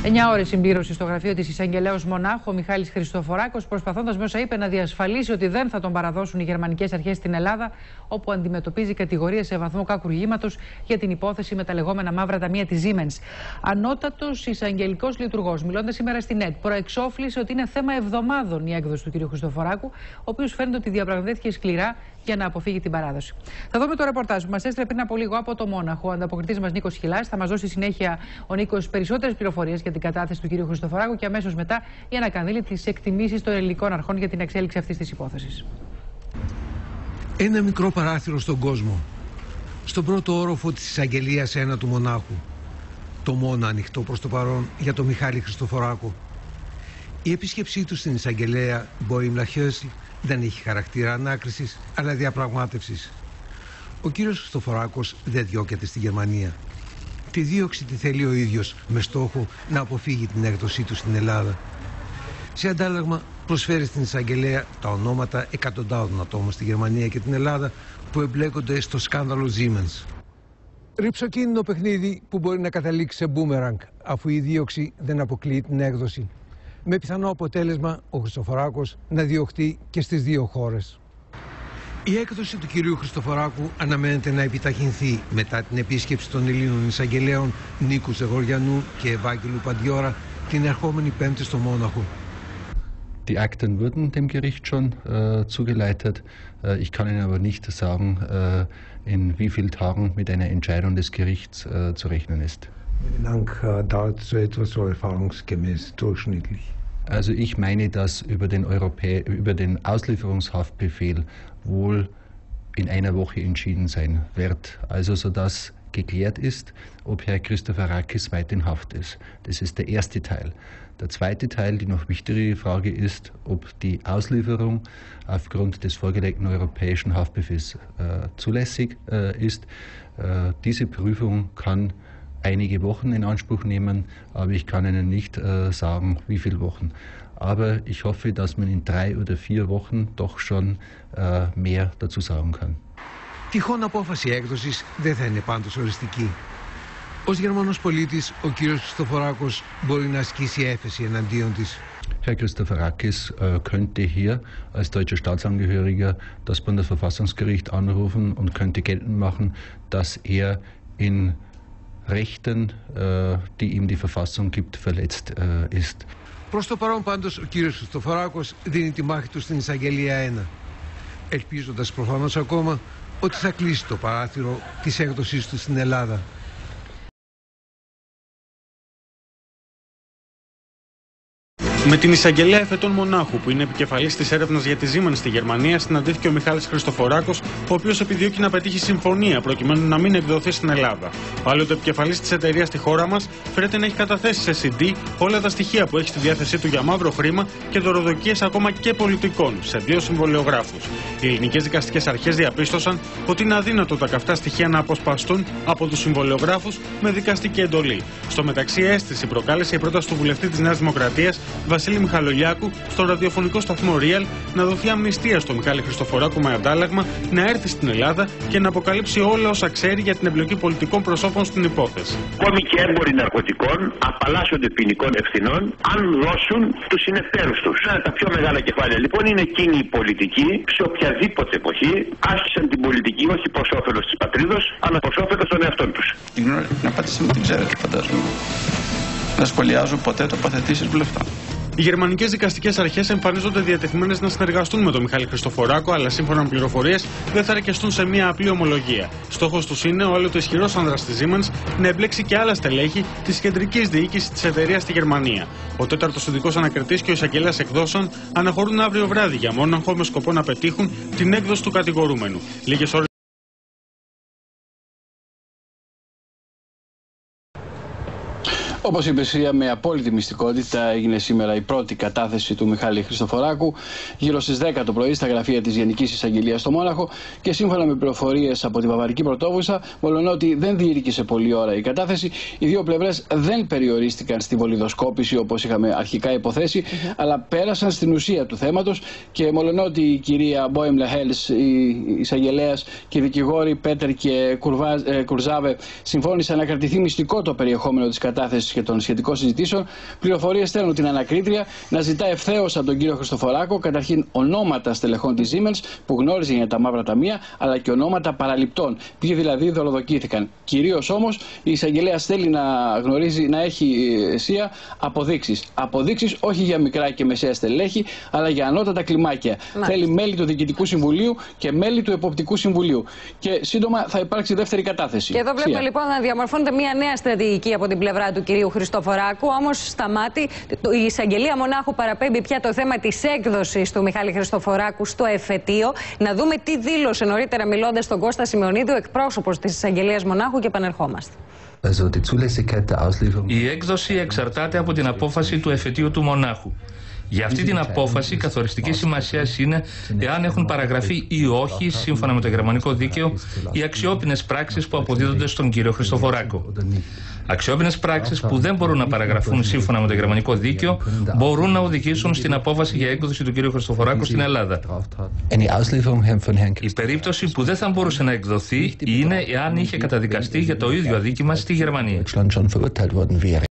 9 ώρες συμπλήρωση στο γραφείο της εισαγγελέως μονάχου ο Μιχάλης Χριστοφοράκος, προσπαθώντας με όσα είπε να διασφαλίσει ότι δεν θα τον παραδώσουν οι γερμανικές αρχές στην Ελλάδα, όπου αντιμετωπίζει κατηγορίες σε βαθμό κακουργήματος για την υπόθεση με τα λεγόμενα μαύρα ταμεία της Siemens. Ανώτατος εισαγγελικός λειτουργός, μιλώντας σήμερα στην ΕΤ, προεξόφλησε ότι είναι θέμα εβδομάδων η έκδοση του κ. Χριστοφοράκου, ο οποίος φαίνεται ότι διαπραγματεύτηκε σκληρά για να αποφύγει την παράδοση. Θα δούμε το ρεπορτάζ που μας έστειλε πριν από λίγο από το Μόναχο. Ο ανταποκριτής μας Νίκος Χιλάς θα μας δώσει συνέχεια ο Νίκος περισσότερες πληροφορίες για την κατάθεση του κ. Χριστοφοράκου και αμέσως μετά η ανακανδύλει τις εκτιμήσεις των ελληνικών αρχών για την εξέλιξη αυτής της υπόθεσης. Ένα μικρό παράθυρο στον κόσμο. Στον πρώτο όροφο της εισαγγελίας 1 του Μονάχου. Το μόνο ανοιχτό προς το παρόν για τον Μιχάλη Χριστοφοράκο. Η επίσκεψή του στην εισαγγελέα Μποήμλα Χιώσλ δεν έχει χαρακτήρα ανάκρισης, αλλά διαπραγμάτευσης. Ο κύριος Χριστοφοράκος δεν διώκεται στη Γερμανία. Τη δίωξη τη θέλει ο ίδιος, με στόχο να αποφύγει την έκδοσή του στην Ελλάδα. Σε αντάλλαγμα προσφέρει στην εισαγγελέα τα ονόματα εκατοντάδων ατόμων στη Γερμανία και την Ελλάδα που εμπλέκονται στο σκάνδαλο Siemens. Ριψοκίνδυνο παιχνίδι που μπορεί να καταλήξει σε μπούμεραγκ, αφού η δίωξη δεν αποκλείει την έκδοση. Με πιθανό αποτέλεσμα ο Χριστοφοράκος να διωχτεί και στις δύο χώρες. Η έκδοση του κυρίου Χριστοφοράκου αναμένεται να επιταχυνθεί μετά την επίσκεψη των Ελλήνων εισαγγελέων Νίκου Ζεγοριανού και Ευάγγελου Παντιώρα την ερχόμενη Πέμπτη στο Μόναχο. Die Akten wurden dem Gericht schon zugeleitet. Ich kann Ihnen aber nicht sagen, in wie vielen Tagen mit einer Entscheidung des Gerichts zu rechnen ist. Wie lang dauert so etwas so erfahrungsgemäß durchschnittlich? Also ich meine, dass über den Auslieferungshaftbefehl wohl in einer Woche entschieden sein wird. Also sodass geklärt ist, ob Herr Christoforakis weit in Haft ist. Das ist der erste Teil. Der zweite Teil, die noch wichtigere Frage ist, ob die Auslieferung aufgrund des vorgelegten europäischen Haftbefehls zulässig ist. Diese Prüfung kann einige Wochen in Anspruch nehmen, aber ich kann Ihnen nicht sagen, wie viele Wochen. Aber ich hoffe, dass man in 3 oder 4 Wochen doch schon mehr dazu sagen kann. Τυχόν απόφαση έκδοσης δεν θα είναι πάντως οριστική. Ως Γερμανός πολίτης, ο κύριος Χριστοφοράκος μπορεί να ασκήσει έφεση εναντίον της. Herr Christoforakis könnte hier als deutscher Staatsangehöriger das Bundesverfassungsgericht anrufen und könnte geltend machen, dass er in Rechten, die ihm die Verfassung gibt, verletzt ist. Προς το παρόν πάντως ο κύριος Χριστοφοράκος δίνει τη μάχη του στην εισαγγελία 1, ελπίζοντας προφανώς ακόμα ότι θα κλείσει το παράθυρο της έκδοσής του στην Ελλάδα. Με την εισαγγελέα εφετών Μονάχου, που είναι επικεφαλής της έρευνας για τη Siemens στη Γερμανία, συναντήθηκε ο Μιχάλης Χριστοφοράκος, ο οποίος επιδιώκει να πετύχει συμφωνία προκειμένου να μην εκδοθεί στην Ελλάδα. Άλλοτε επικεφαλής της εταιρείας στη χώρα μας φέρεται να έχει καταθέσει σε CD όλα τα στοιχεία που έχει στη διάθεσή του για μαύρο χρήμα και δωροδοκίες ακόμα και πολιτικών σε 2 συμβολιογράφους. Οι ελληνικές δικαστικές αρχές διαπίστωσαν ότι είναι αδύνατο τα καυτά στοιχεία να αποσπαστούν από τους συμβολιογράφους με δικαστική εντολή. Στο μεταξύ, αίσθηση προκάλεσε η πρόταση του βουλευτή της Νέας Δημοκρατίας, Βασίλη Μιχαλολιάκου, στο ραδιοφωνικό σταθμό Real να δοθεί αμνηστία στο Μιχάλη Χριστοφοράκου με αντάλλαγμα να έρθει στην Ελλάδα και να αποκαλύψει όλα όσα ξέρει για την εμπλοκή πολιτικών προσώπων στην υπόθεση. Ακόμη και έμποροι ναρκωτικών απαλλάσσονται ποινικών ευθυνών αν δώσουν τους συνεταίρους τους. Ένα από τα πιο μεγάλα κεφάλαια λοιπόν είναι εκείνοι οι πολιτικοί σε οποιαδήποτε εποχή άσκησαν την πολιτική όχι προς όφελος της πατρίδος, αλλά προς όφελος των εαυτών τους. Την απάντηση μου την ξέρετε, φαντάζομαι. Δεν σχολιάζω ποτέ τοποθετήσεις βουλευτών. Οι γερμανικές δικαστικές αρχές εμφανίζονται διατεθειμένες να συνεργαστούν με τον Μιχάλη Χριστοφοράκο, αλλά σύμφωνα με πληροφορίες δεν θα αρκεστούν σε μια απλή ομολογία. Στόχος τους είναι ο άλλοτε ισχυρός άνδρας της Siemens να εμπλέξει και άλλα στελέχη της κεντρικής διοίκησης της εταιρείας στη Γερμανία. Ο 4ος ειδικός ανακριτής και ο εισαγγελέας εκδόσεων αναχωρούν αύριο βράδυ για Μόναχο με σκοπό να πετύχουν την έκδοση του κατηγορούμενου. Λίγες ώρες. Όπως είπε η με απόλυτη μυστικότητα έγινε σήμερα η πρώτη κατάθεση του Μιχάλη Χριστοφοράκου γύρω στις 10 το πρωί στα γραφεία της Γενικής Εισαγγελίας στο Μόναχο και σύμφωνα με πληροφορίες από την Βαβαρική Πρωτεύουσα, μολονότι δεν διήρκησε πολλή ώρα η κατάθεση, οι δύο πλευρές δεν περιορίστηκαν στη βολιδοσκόπηση όπως είχαμε αρχικά υποθέσει, αλλά πέρασαν στην ουσία του θέματος και μολονότι η κυρία Μποήμλα Χέλς, η εισαγγελέας και οι δικηγόροι Πέτερ και Κουρζάβε συμφώνησαν να κρατηθεί μυστικό το περιεχόμενο της κατάθεσης και των σχετικών συζητήσεων, πληροφορίες στέλνουν την ανακρίτρια να ζητά ευθέως από τον κύριο Χριστοφοράκο καταρχήν ονόματα στελεχών της Siemens που γνώριζε για τα μαύρα ταμεία, αλλά και ονόματα παραληπτών, ποιοι δηλαδή δωροδοκήθηκαν. Κυρίως όμως η εισαγγελέα θέλει να γνωρίζει, να έχει αισία αποδείξεις. Αποδείξεις όχι για μικρά και μεσαία στελέχη, αλλά για ανώτατα κλιμάκια. Θέλει μέλη του Διοικητικού Συμβουλίου και μέλη του Εποπτικού Συμβουλίου. Και σύντομα θα υπάρξει δεύτερη κατάθεση. Και εδώ βλέπουμε λοιπόν να διαμορφώνεται μια νέα στρατηγική από την πλευρά του κυρίου Χριστοφοράκου. Όμως σταμάτη, η εισαγγελία Μονάχου παραπέμπει πια το θέμα της έκδοσης του Μιχάλη Χριστοφοράκου στο εφετείο. Να δούμε τι δήλωσε νωρίτερα μιλώντας στον Κώστα Σημεωνίδη, ο εκπρόσωπος της εισαγγελίας Μονάχου, και επανερχόμαστε. Η έκδοση εξαρτάται από την απόφαση του εφετείου του Μονάχου. Για αυτή την απόφαση καθοριστική σημασία είναι εάν έχουν παραγραφεί ή όχι, σύμφωνα με το γερμανικό δίκαιο, οι αξιόπινες πράξεις που αποδίδονται στον κύριο Χριστοφοράκο. Αξιόπινες πράξεις που δεν μπορούν να παραγραφούν σύμφωνα με το γερμανικό δίκαιο μπορούν να οδηγήσουν στην απόφαση για έκδοση του κύριου Χριστοφοράκου στην Ελλάδα. Η περίπτωση που δεν θα μπορούσε να εκδοθεί είναι εάν είχε καταδικαστεί για το ίδιο αδίκημα στη Γερμανία.